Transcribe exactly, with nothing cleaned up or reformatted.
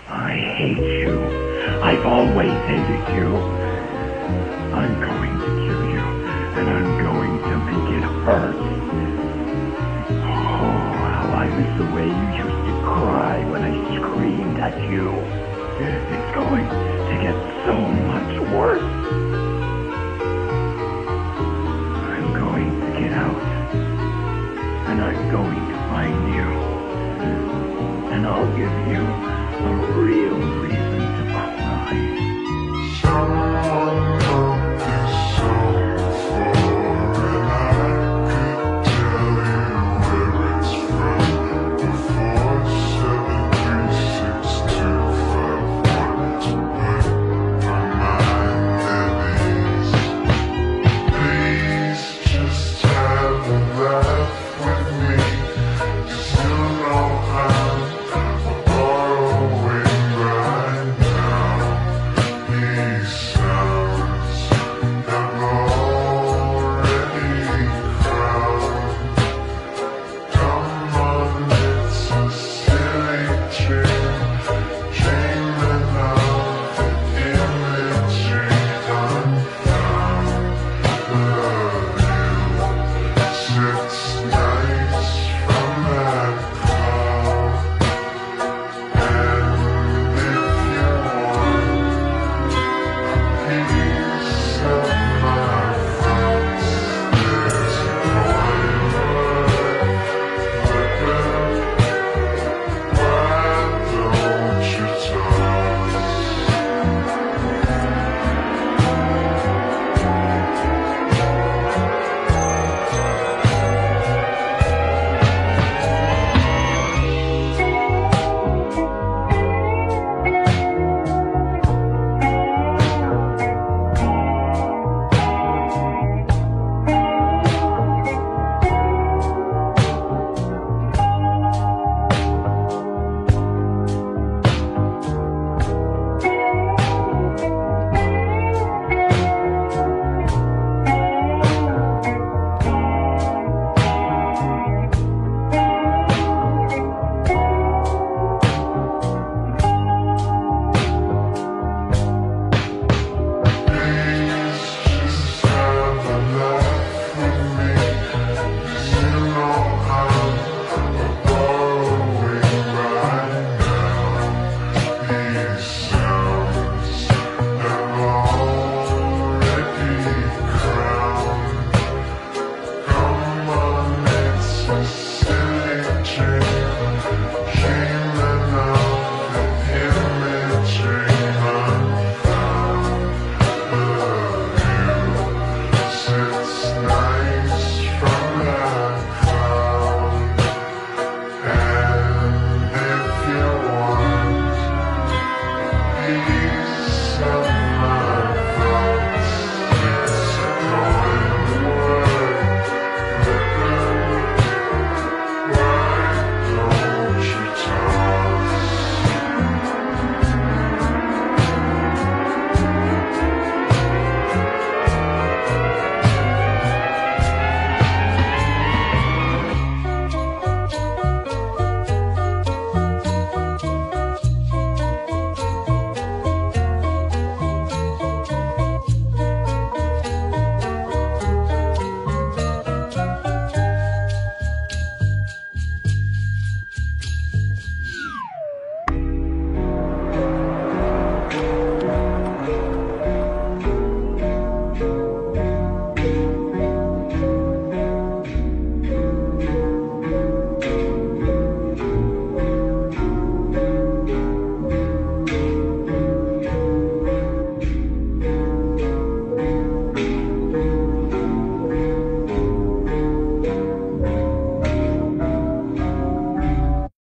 I hate you. I've always hated you. I'm going to kill you, and I'm going to make it hurt. Oh, how I miss the way you used to cry when I screamed at you. It's going to get so much worse. I'm going to get out, and I'm going to find you, and I'll give you a